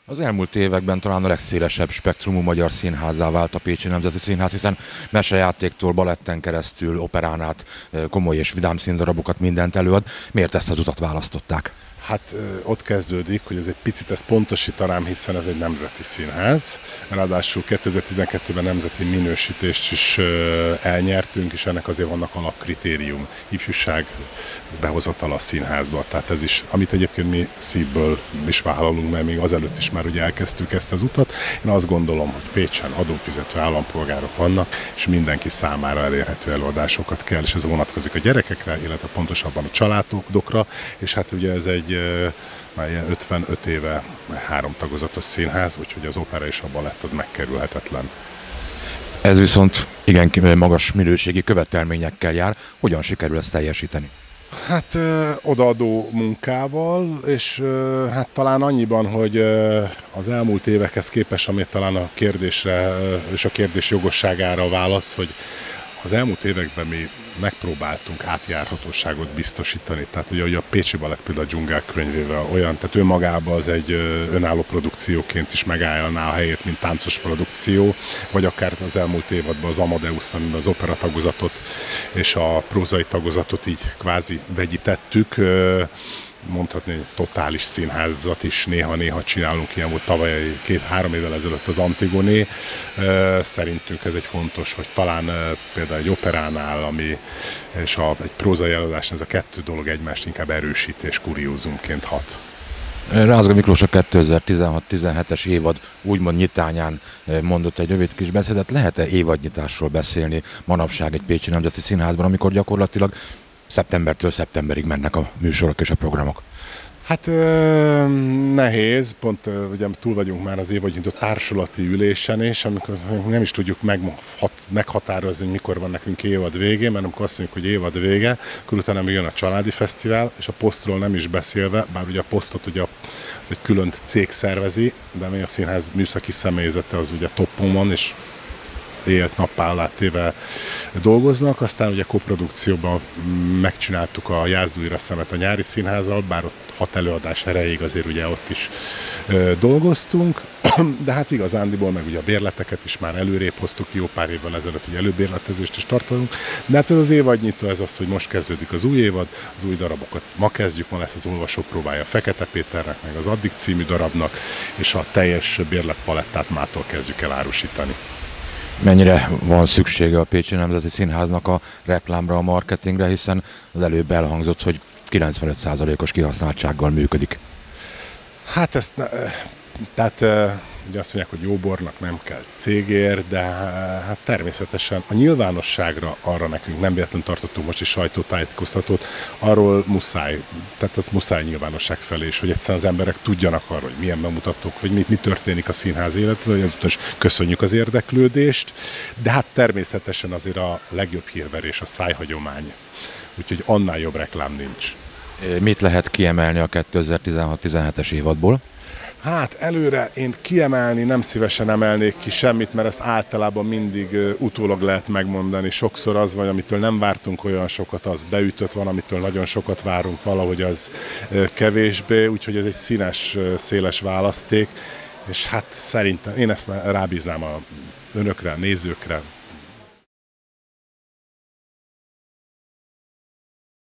Az elmúlt években talán a legszélesebb spektrumú magyar színházzá vált a Pécsi Nemzeti Színház, hiszen mesejátéktól, baletten keresztül, operán át komoly és vidám színdarabokat mindent előad. Miért ezt az utat választották? Hát ott kezdődik, hogy ez egy picit ezt pontosítanám, hiszen ez egy nemzeti színház. Ráadásul 2012-ben nemzeti minősítést is elnyertünk, és ennek azért vannak alapkritérium. Ifjúság behozatal a színházba. Tehát ez is, amit egyébként mi szívből is vállalunk, mert még azelőtt is már ugye elkezdtük ezt az utat. Én azt gondolom, hogy Pécsen adófizető állampolgárok vannak, és mindenki számára elérhető előadásokat kell, és ez vonatkozik a gyerekekre, illetve pontosabban a családokra, és hát ugye ez egy már 55 éve 3 tagozatos színház, úgyhogy az opera és a balett az megkerülhetetlen. Ez viszont igen magas minőségi követelményekkel jár. Hogyan sikerül ezt teljesíteni? Hát odaadó munkával, és hát talán annyiban, hogy az elmúlt évekhez képest, amit talán a kérdésre és a kérdés jogosságára válasz, hogy az elmúlt években mi megpróbáltunk átjárhatóságot biztosítani. Tehát ugye a Pécsi Balett például a Dzsungel könyvével olyan, tehát önmagában az egy önálló produkcióként is megállná a helyét, mint táncos produkció, vagy akár az elmúlt évadban az Amadeus, amiben az opera tagozatot és a prózai tagozatot így kvázi vegyítettük. Mondhatni, hogy totális színházat is néha-néha csinálunk, ilyen volt tavaly 2-3 évvel ezelőtt az Antigoné. Szerintünk ez egy fontos, hogy talán például egy operánál, és egy prózai előadás, ez a 2 dolog egymást inkább erősít és kuriózumként hat. Rázga Miklós a 2016-17-es évad úgymond nyitányán mondott egy rövid kis beszédet. Lehet-e évadnyitásról beszélni manapság egy Pécsi Nemzeti Színházban, amikor gyakorlatilag szeptembertől szeptemberig mennek a műsorok és a programok? Hát nehéz, pont ugye túl vagyunk már az évadnyitó társulati ülésen, és amikor nem is tudjuk meghatározni, hogy mikor van nekünk évad végén, mert amikor azt mondjuk, hogy évad vége, akkor utána még jön a családi fesztivál, és a posztról nem is beszélve, bár ugye a posztot ugye az egy külön cég szervezi, de mi a színház műszaki személyzete az ugye toppon van, és éjjel nappá alá téve dolgoznak, aztán ugye koprodukcióban megcsináltuk a Jázd újra szemet a Nyári Színházzal, bár ott 6 előadás erejéig azért ugye ott is dolgoztunk, de hát igazándiból meg ugye a bérleteket is már előrébb hoztuk, jó pár évvel ezelőtt ugye előbérletezést is tartunk, de hát ez az évadnyitó, ez az, hogy most kezdődik az új évad, az új darabokat ma kezdjük, ma lesz az olvasópróbája Fekete Péternek, meg az Addig című darabnak, és a teljes bérletpalettát mától kezdjük el árusítani. Mennyire van szüksége a Pécsi Nemzeti Színháznak a reklámra, a marketingre, hiszen az előbb elhangzott, hogy 95%-os kihasználtsággal működik. Hát tehát ugye azt mondják, hogy jó bornak nem kell cégér, de hát természetesen a nyilvánosságra arra nekünk nem véletlenül tartottunk most is sajtótájékoztatót, arról muszáj, tehát az muszáj nyilvánosság felé is, hogy egyszerűen az emberek tudjanak arról, hogy milyen bemutatók, vagy mi történik a színház életben, hogy ezután is köszönjük az érdeklődést, de hát természetesen azért a legjobb hírverés a szájhagyomány, úgyhogy annál jobb reklám nincs. Mit lehet kiemelni a 2016-17-es évadból? Hát előre én kiemelni nem szívesen emelnék ki semmit, mert ezt általában mindig utólag lehet megmondani. Sokszor az van, amitől nem vártunk olyan sokat, az beütött, van, amitől nagyon sokat várunk, valahogy az kevésbé, úgyhogy ez egy színes, széles választék, és hát szerintem én ezt már rábíznám a önökre, a nézőkre,